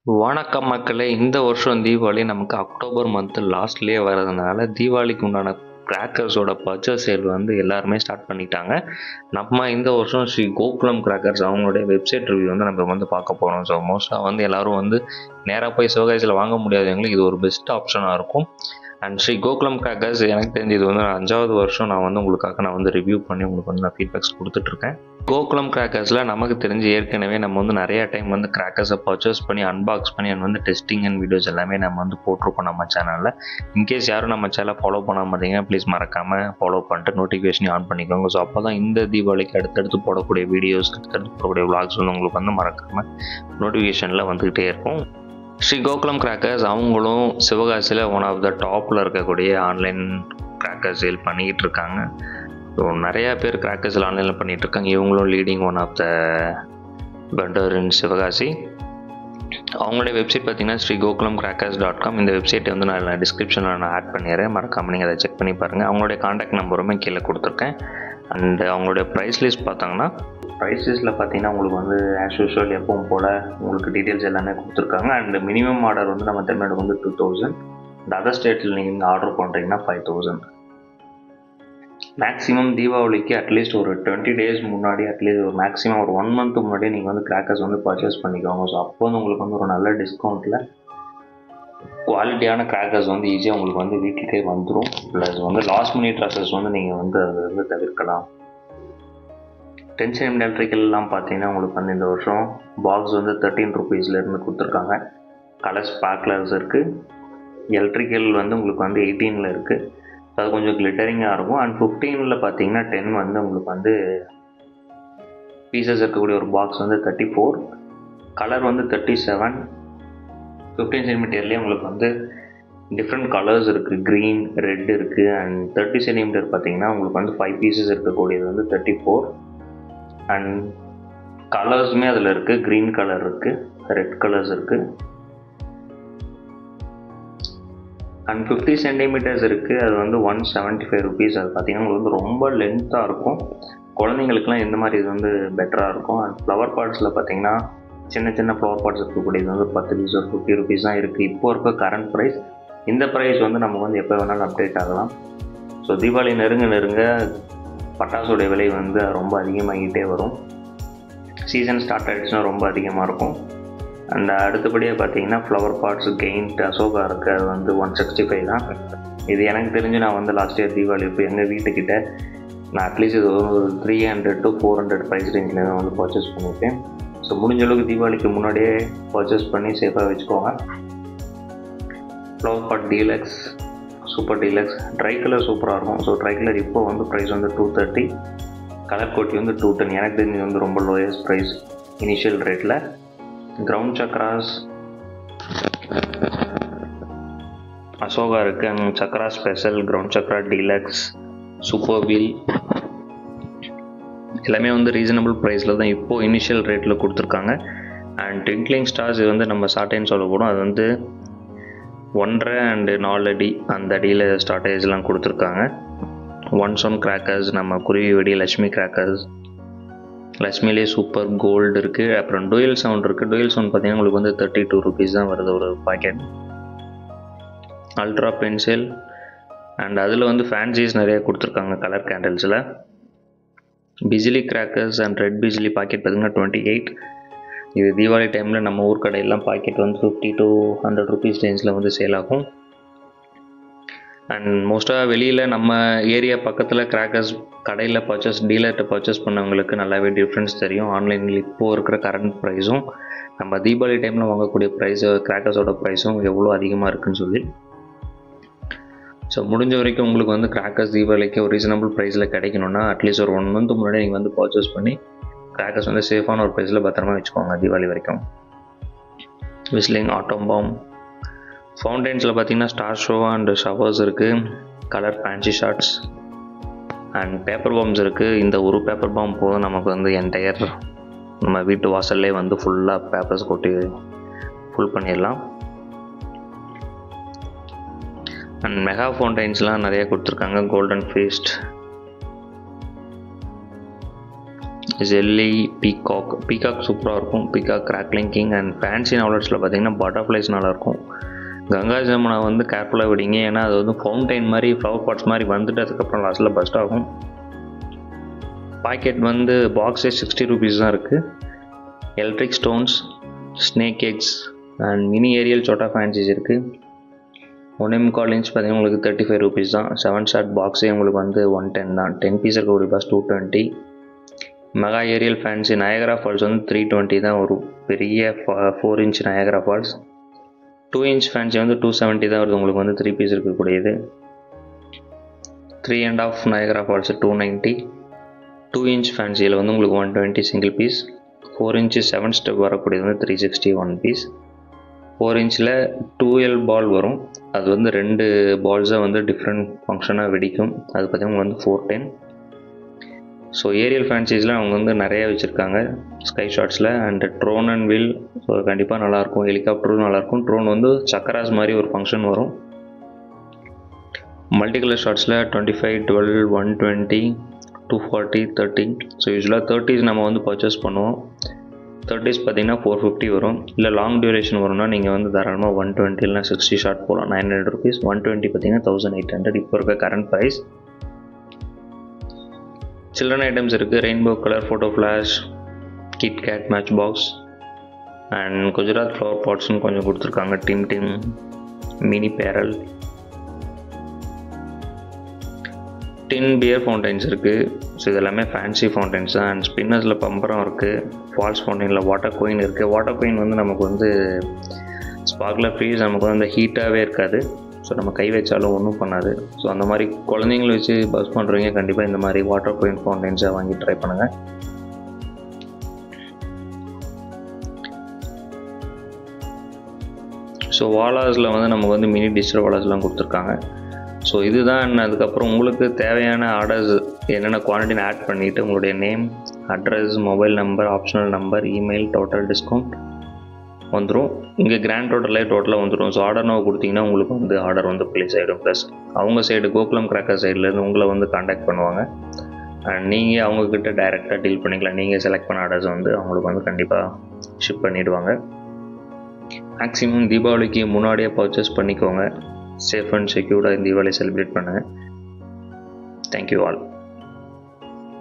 வணக்கம் மக்களே! இந்த வருஷம் தீபாவளி நமக்கு அக்டோபர் மந்த் லாஸ்ட்லேயே வரதுனால, தீபாவளிக்கு உண்டான கிராக்கர்ஸோட பர்ச்சேஸ் சேல் வந்து எல்லாருமே ஸ்டார்ட் பண்ணிட்டாங்க. நம்ம இந்த வருஷம் ஸ்ரீ கோகுலம் கிராக்கர்ஸ் அவங்களுடைய வெப்சைட் ரிவ்யூ வந்து நம்ம வந்து பார்க்க போகிறோம். ஸோ மோஸ்ட்டாக வந்து எல்லோரும் வந்து நேராக போய் சிவகாசியில் வாங்க முடியாதவங்களுக்கு இது ஒரு பெஸ்ட் ஆப்ஷனாக இருக்கும். அண்ட் ஸ்ரீ கோகுலம் கிராக்கர்ஸ் எனக்கு தெரிஞ்சு இது வந்து 5வது வருஷம் நான் வந்து உங்களுக்காக நான் வந்து ரிவ்யூ பண்ணி உங்களுக்கு வந்து நான் ஃபீட்பேக்ஸ் கொடுத்துட்ருக்கேன். கோகுலம் கிராக்கர்ஸில் நமக்கு தெரிஞ்சு ஏற்கனவே நம்ம வந்து நிறைய டைம் வந்து கிராக்கர்ஸை பர்ச்சேஸ் பண்ணி அன்பாக்ஸ் பண்ணி அண்ட் வந்து டெஸ்டிங் அண்ட் வீடியோஸ் எல்லாமே நம்ம வந்து போட்டிருக்கோம் நம்ம சேனலில். இன்கேஸ் யாரும் நம்ம சேனலை ஃபாலோ பண்ண மாட்டீங்க, ப்ளீஸ் மறக்காமல் ஃபாலோ பண்ணிட்டு நோட்டிஃபிகேஷனையும் ஆன் பண்ணிக்கோங்க. ஸோ அப்போ தான் இந்த தீபாவளிக்கு அடுத்தடுத்து போடக்கூடிய வீடியோஸ், அடுத்தடுத்து போடக்கூடிய விளாக்ஸ் வந்து உங்களுக்கு வந்து மறக்காமல் நோட்டிஃபிகேஷனில் வந்துக்கிட்டே இருக்கும். ஸ்ரீ கோகுலம் கிராக்கர்ஸ் அவங்களும் சிவகாசியில் ஒன் ஆஃப் த டாப்பில் இருக்கக்கூடிய ஆன்லைன் கிராக்கர் சேல் பண்ணிக்கிட்டு இருக்காங்க. ஸோ நிறையா பேர் கிராக்கர்ஸில் ஆன்லைனில் பண்ணிகிட்டு இருக்காங்க. இவங்களும் leading one of the vendor in Sivakasi. அவங்களுடைய வெப்சைட் பார்த்தீங்கன்னா ஸ்ரீ கோகுலம் கிராக்கர்ஸ்.com. இந்த வெப்சைட்டை வந்து நான் டிஸ்கிரிப்ஷனில் நான் ஆட் பண்ணிடுறேன், மறக்காமல் நீங்கள் அதை செக் பண்ணி பாருங்கள். அவங்களுடைய காண்டாக்ட் நம்பருமே கீழே கொடுத்துருக்கேன். அண்ட் அவங்களுடைய ப்ரைஸ் லிஸ்ட் பார்த்தாங்கன்னா, ப்ரைஸ் லிஸ்ட்டில் பார்த்தீங்கன்னா உங்களுக்கு வந்து ஆஸ் யூஷுவல் எப்பவும் போல் உங்களுக்கு டீட்டெயில்ஸ் எல்லாமே கொடுத்துருக்காங்க. அண்ட் மினிமம் ஆர்டர் வந்து நம்ம தமிழ்நாடு வந்து 2000. இந்த அதர் ஸ்டேட்டில் நீங்கள் ஆர்டர் பண்ணுறீங்கன்னா 5000. மேக்ஸிமம் தீபாவளிக்கு அட்லீஸ்ட் ஒரு 20 days முன்னாடி, அட்லீஸ்ட் ஒரு மேக்ஸிமம் ஒரு 1 month முன்னாடியே நீங்கள் வந்து கிராக்கர்ஸ் வந்து பர்ச்சேஸ் பண்ணிக்கோங்க. ஸோ அப்போ வந்து உங்களுக்கு வந்து ஒரு நல்ல டிஸ்கவுண்ட்டில் குவாலிட்டியான கிராக்கர்ஸ் வந்து ஈஸியாக உங்களுக்கு வந்து வீட்டுக்கே வந்துடும். ப்ளஸ் வந்து லாஸ்ட் மினிட் ட்ரெஸ்ஸஸ் வந்து நீங்கள் வந்து அதை வந்து தவிர்க்கலாம். டென்ஷன் எலக்ட்ரிக்கல்லாம் பார்த்தீங்கன்னா உங்களுக்கு வந்து இந்த வருஷம் பாக்ஸ் வந்து 13 rupeesலேருந்து கொடுத்துருக்காங்க. கலர்ஸ் பேக்லர்ஸ் இருக்குது. எலக்ட்ரிக்கல் வந்து உங்களுக்கு வந்து 18 இருக்குது. அது கொஞ்சம் கிளிட்டரிங்காக இருக்கும். அண்ட் 15 பார்த்தீங்கன்னா 10 வந்து உங்களுக்கு வந்து பீசஸ் இருக்கக்கூடிய ஒரு பாக்ஸ் வந்து 34. கலர் வந்து 37. 15 cm உங்களுக்கு வந்து டிஃப்ரெண்ட் கலர்ஸ் இருக்குது. க்ரீன், ரெட் இருக்குது. அண்ட் 30 cm பார்த்தீங்கன்னா உங்களுக்கு வந்து 5 pieces இருக்கக்கூடியது வந்து 34. அண்ட் கலர்ஸுமே அதில் இருக்குது. க்ரீன் கலர் இருக்குது, ரெட் கலர்ஸ் இருக்குது. அண்ட் 50 cm இருக்குது. அது வந்து 175 rupees. அது பார்த்திங்கன்னா உங்களுக்கு வந்து ரொம்ப லென்த்தாக இருக்கும். குழந்தைங்களுக்குலாம் எந்த மாதிரி இது வந்து பெட்டராக இருக்கும். அண்ட் ஃப்ளவர் பாட்ஸில் பார்த்திங்கன்னா சின்ன சின்ன ஃப்ளவர் பாட்ஸ் இருக்கக்கூடியது வந்து 10 rupees or 50 rupees தான் இருக்குது. இப்போது இருக்க கரண்ட் ப்ரைஸ். இந்த ப்ரைஸ் வந்து நமக்கு வந்து எப்போ வேணாலும் அப்டேட் ஆகலாம். ஸோ தீபாவளி நெருங்க பட்டாசுடைய விலை வந்து ரொம்ப அதிகமாகிட்டே வரும். சீசன் ஸ்டார்ட் ஆகிடுச்சுன்னா ரொம்ப அதிகமாக இருக்கும். அண்ட் அடுத்தபடியாக பார்த்தீங்கன்னா ஃப்ளவர் பாட்ஸ் கெயின்ட் அசோகா இருக்குது. அது வந்து 165 தான். இது எனக்கு தெரிஞ்சு நான் வந்து லாஸ்ட் இயர் தீபாவளி இப்போ எங்கள் வீட்டுக்கிட்ட நான் அட்லீஸ்ட் இது ஒரு 300 to 400 ப்ரைஸ் ரேஞ்சில் தான் வந்து பர்ச்சேஸ் பண்ணியிருக்கேன். ஸோ முடிஞ்ச அளவுக்கு தீபாவளிக்கு முன்னாடியே பர்ச்சேஸ் பண்ணி சேஃபாக வச்சுக்கோங்க. Flower pot deluxe, super deluxe, tri colour சூப்பராக இருக்கும். ஸோ ட்ரை கலர் இப்போ வந்து ப்ரைஸ் வந்து 230. கலர் கோட்டி வந்து 210. எனக்கு தெரிஞ்சு வந்து ரொம்ப லோயஸ்ட் ப்ரைஸ் இனிஷியல் ரேட்டில். கிரவுண்ட் சக்ராஸ் அசோகா இருக்குது. And chakra special, ground chakra deluxe, super wheel எல்லாமே வந்து ரீசனபிள் ப்ரைஸில் தான் இப்போது இனிஷியல் ரேட்டில் கொடுத்துருக்காங்க. அண்ட் ட்விங்க்லிங் ஸ்டார்ஸ் இது வந்து நம்ம ஷார்ட்டேஜ் சொல்லக்கூடும். அது வந்து 1.5 and 4 அடி அந்த அடியில் ஸ்டார்டேஜ்லாம் கொடுத்துருக்காங்க. 1 sound கிராக்கர்ஸ், நம்ம குருவி வெடி, லக்ஷ்மி கிராக்கர்ஸ், லக்ஷ்மிலே சூப்பர் கோல்டு இருக்குது. அப்புறம் டூயல் சவுண்ட் இருக்குது. டூயல் சவுண்ட் பார்த்தீங்கன்னா உங்களுக்கு வந்து 32 rupees தான் வருது ஒரு பாக்கெட். அல்ட்ரா பென்சில் அண்ட் அதில் வந்து ஃபேன்சிஸ் நிறைய கொடுத்துருக்காங்க கலர் கேண்டில்ஸில். Bijili crackers and red bijili packet பார்த்தீங்கன்னா 28. இது தீபாவளி டைமில் நம்ம ஊர் கடையெல்லாம் பாக்கெட் வந்து 50 to 100 rupees ரேஞ்சில் வந்து சேல் ஆகும். அண்ட் மோஸ்ட்டாக வெளியில் நம்ம ஏரியா பக்கத்தில் கிராக்கர்ஸ் கடையில் டீலர்கிட்ட பர்ச்சேஸ் பண்ணவங்களுக்கு நல்லாவே டிஃப்ரென்ஸ் தெரியும். ஆன்லைனில் இப்போது இருக்கிற கரண்ட் ப்ரைஸும் நம்ம தீபாவளி டைமில் வாங்கக்கூடிய ப்ரைஸு கிராக்கர்ஸோட ப்ரைஸும் எவ்வளோ அதிகமாக இருக்குதுன்னு சொல்லி. ஸோ முடிஞ்ச வரைக்கும் உங்களுக்கு வந்து கிராக்கர்ஸ் தீபாவளிக்கு ஒரு ரீசனபிள் ப்ரைஸில் கிடைக்கணுன்னா அட்லீஸ்ட் ஒரு 1 month முன்னாடி நீங்கள் வந்து பர்ச்சேஸ் பண்ணி கிராக்கர்ஸ் வந்து சேஃபான ஒரு ப்ரைஸில் பத்திரமா வச்சுக்கோங்க தீபாவளி வரைக்கும். விஸ்லிங், ஆட்டம் பாம், ஃபவுண்டெயின்ஸில் பார்த்தீங்கன்னா ஸ்டார் ஷோ அண்ட் ஷவர்ஸ் இருக்குது. Colour fancy shots and paper bombs இருக்குது. இந்த ஒரு பேப்பர் பாம் போதும் நமக்கு வந்து என்டையர் நம்ம வீட்டு வாசல்லே வந்து ஃபுல்லாக பேப்பர்ஸ் கொட்டி ஃபுல் பண்ணிடலாம். அண்ட் மெகா ஃபவுண்டைன்ஸ்லாம் நிறைய கொடுத்துருக்காங்க. கோல்டன் ஃபீஸ்ட், ஜெல்லி, பீகாக் சூப்பராக இருக்கும். Peacock, crackling king and fancy நாவலட்ஸில் பார்த்தீங்கன்னா பட்டர்ஃப்ளைஸ் நல்லாயிருக்கும். கங்கா ஜமுனா வந்து கேர்ஃபுல்லாக விடிங்க, ஏன்னா அது வந்து ஃபவுண்டைன் மாதிரி ஃப்ளவர் பாட்ஸ் மாதிரி வந்துட்டு அதுக்கப்புறம் லாஸ்ட்டில் பஸ்ட் ஆகும். பாக்கெட் வந்து பாக்ஸே 60 rupees தான் இருக்குது. Electric stones, snake x and mini aerial சோட்டா ஃபேன்சிஸ் இருக்குது. 1.25 inch பார்த்தீங்கன்னா உங்களுக்கு 35 rupees தான். 7 shot பாக்ஸே உங்களுக்கு வந்து 110 தான். 10 piece இருக்கக்கூடிய box 220. Mega aerial fancy Niagara falls வந்து 320 தான் வரும். பெரிய 4 inch Niagara falls. 2 inch fancy வந்து 270 தான் வருது உங்களுக்கு வந்து 3 piece இருக்கக்கூடியது. 3.5 நயாகரா ஃபால்ஸ் 290. 2 inch ஃபேன்சியில் வந்து உங்களுக்கு 120 சிங்கிள் பீஸ். 4 inch 7 step வரக்கூடியது வந்து 360 1 piece. 4 inchல 2L பால் வரும். அது வந்து 2 பால்ஸை வந்து டிஃப்ரெண்ட் ஃபங்க்ஷனாக வெடிக்கும். அது பார்த்தீங்கன்னா வந்து 410. ஸோ ஏரியல் ஃபேன்சிஸில் அவங்க வந்து நிறையா வச்சுருக்காங்க ஸ்கை ஷாட்ஸில். And drone and wheel so கண்டிப்பாக நல்லாயிருக்கும். ஹெலிகாப்டரும் நல்லாயிருக்கும். ட்ரோன் வந்து சக்கராஸ் மாதிரி ஒரு ஃபங்க்ஷன் வரும். Multi colour ஷாட்ஸில் 25, 12, 120, 240, 30. ஸோ யூஸ்வலாக 30s நம்ம வந்து பர்ச்சேஸ் பண்ணுவோம். 30s பார்த்தீங்கன்னா 450 வரும். இல்லை லாங் டியூரேஷன் வரும்னா நீங்கள் வந்து தாராளமாக 120 இல்லைனா 60 ஷாட் போகலாம். 900 rupees. 120 பார்த்தீங்கன்னா 1800 இப்போ இருக்க கரண்ட் ப்ரைஸ். சில்ட்ரன் ஐட்டம்ஸ் இருக்குது. Rainbow colour photo flash, KitKat, match box and Gujarat flower பாட்ஸ்னு கொஞ்சம் கொடுத்துருக்காங்க. டிம் mini barrel, tin beer fountains இருக்குது. ஸோ இது எல்லாமே ஃபேன்சி ஃபவுண்டைன்ஸ் தான். அண்ட் ஸ்பின்னர்ஸில் பம்பரம் இருக்குது. ஃபால்ஸ் ஃபவுண்டைனில் வாட்டர் கோயின் இருக்குது. வாட்டர் கோயின் வந்து நமக்கு வந்து ஸ்பார்க்லர் ஃப்ரீஸ் நமக்கு வந்து அந்த ஹீட்டாகவே இருக்காது. ஸோ நம்ம கை வச்சாலும் ஒன்றும் பண்ணாது. ஸோ அந்த மாதிரி குழந்தைங்களை வச்சு பஸ் பண்ணுறவங்க கண்டிப்பாக இந்த மாதிரி வாட்டர் கோயின் ஃபவுண்டைன்ஸை வாங்கி ட்ரை பண்ணுங்கள். ஸோ வாலாஸில் வந்து நமக்கு வந்து மினி டிஜிட்டல் வாலாஸ்லாம் கொடுத்துருக்காங்க. ஸோ இதுதான். அதுக்கப்புறம் உங்களுக்கு தேவையான ஆர்டர்ஸ் என்னென்ன குவான்டிட்டின்னு ஆட் பண்ணிவிட்டு உங்களுடைய name, address, mobile number, optional number, email, total discount வந்துடும். இங்கே கிராண்ட் டோட்டலாக வந்துடும். ஸோ ஆர்டர் நோ கொடுத்தீங்கன்னா உங்களுக்கு வந்து ஆர்டர் வந்து ப்ளேஸ் ஆகிடும். ப்ளஸ் அவங்க சைடு கோகுலம் கிராக்கர் சைட்லேருந்து உங்களை வந்து காண்டாக்ட் பண்ணுவாங்க. அண்ட் நீங்கள் அவங்கக்கிட்ட டைரெக்டாக டீல் பண்ணிக்கலாம். நீங்கள் செலக்ட் பண்ண ஆர்டர்ஸ் வந்து அவங்களுக்கு வந்து கண்டிப்பாக ஷிப் பண்ணிவிடுவாங்க. மேக்ஸிமம் தீபாவளிக்கு முன்னாடியே பர்ச்சேஸ் பண்ணிக்கோங்க. சேஃப் அண்ட் செக்யூர்டாக தீபாவளி செலிப்ரேட் பண்ணுங்கள். Thank you all.